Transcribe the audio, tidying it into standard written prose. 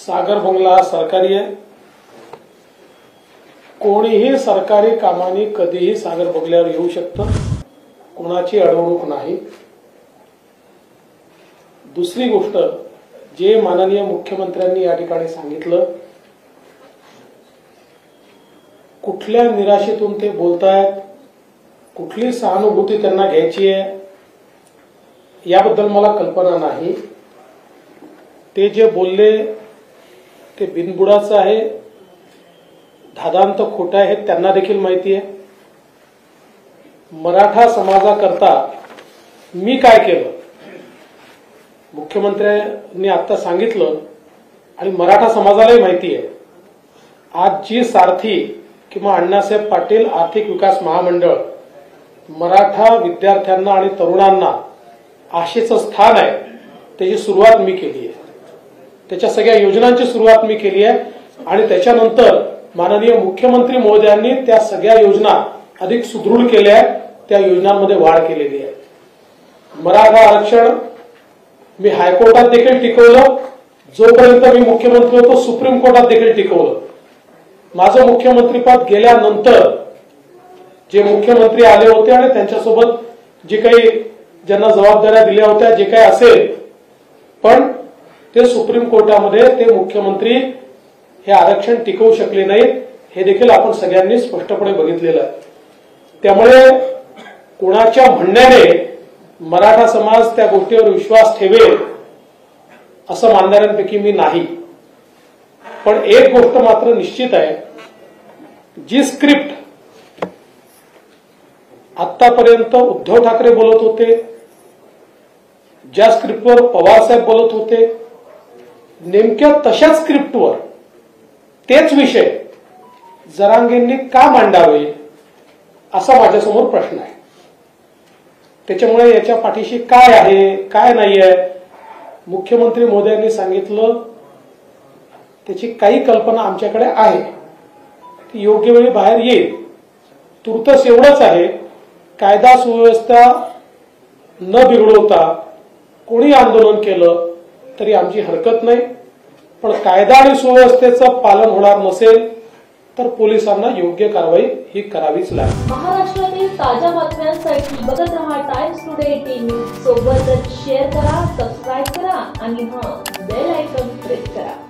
सागर बंगला सरकारी आहे। कोणीही सरकारी कामांनी कधीही सागर बंगल्यावर येऊ शकतं, कोणाची अडवणूक नाही। दुसरी गोष्ट, जे माननीय मुख्यमंत्र्यांनी या ठिकाणी सांगितलं, कुठल्या निराशेतून ते बोलतायत, कुठली सहानुभूती त्यांना घ्यायची आहे याबद्दल मला कल्पना नाही। ते जे बोलले ते बिनबुडाचं आहे, धादांत खोटं आहे हे त्यांना देखील माहिती आहे। मराठा समाजाकरता मी काय केलं मुख्यमंत्र्यांनी आता सांगितलं आणि मराठा समाजालाही माहिती आहे। आज जी सारथी किंवा अण्णासाहेब पाटील आर्थिक विकास महामंडळ मराठा विद्यार्थ्यांना आणि तरुणांना आशेचं स्थान आहे, त्याची सुरुवात मी केली आहे। त्याच्या सगळ्या योजनांची सुरुवात मी केली आहे आणि त्याच्यानंतर माननीय मुख्यमंत्री महोदयांनी त्या सगळ्या योजना अधिक सुदृढ केल्या आहेत, त्या योजनांमध्ये वाढ केलेली आहे। मराठा आरक्षण मी हायकोर्टात देखील टिकवलं, जोपर्यंत मी मुख्यमंत्री होतो सुप्रीम कोर्टात देखील टिकवलं। माझं मुख्यमंत्रीपद गेल्यानंतर जे मुख्यमंत्री आले होते आणि त्यांच्यासोबत जे काही ज्यांना जबाबदाऱ्या दिल्या होत्या, जे काही असेल, पण ते सुप्रीम कोर्टामध्ये ते मुख्यमंत्री हे आरक्षण टिकवू शकले नाहीत, हे देखील आपण सगळ्यांनी स्पष्टपणे बघितलेलं आहे। त्यामुळे कोणाच्या म्हणण्याने मराठा समाज त्या गोष्टीवर विश्वास ठेवेल असं मानणाऱ्यांपैकी मी नाही। पण एक गोष्ट मात्र निश्चित आहे, जी स्क्रिप्ट आतापर्यंत उद्धव ठाकरे बोलत होते, ज्या स्क्रिप्टवर पवार साहेब बोलत होते, नेमक्या तशाच स्क्रिप्टवर तेच विषय जरांगेंनी का मांडावे असा माझ्यासमोर प्रश्न आहे। त्याच्यामुळे याच्या पाठीशी काय आहे काय नाही आहे, मुख्यमंत्री महोदयांनी सांगितलं त्याची काही कल्पना आमच्याकडे आहे, ती योग्य वेळी बाहेर येईल। तुर्तस एवढंच आहे, कायदा सुव्यवस्था न बिघडवता कोणी आंदोलन केलं तरी आमची हरकत नाही, पण कायदा आणि सुव्यवस्थेचं पालन होणार नसेल तर पोलिसांना योग्य कारवाई ही करावीच लागेल। महाराष्ट्रातील ताज्या बातम्यांसाठी बघत रहा टाइम्स टुडे 18 न्यूज। सोबतच शेअर करा, सबस्क्राइब करा आणि बेल आयकॉन प्रेस करा।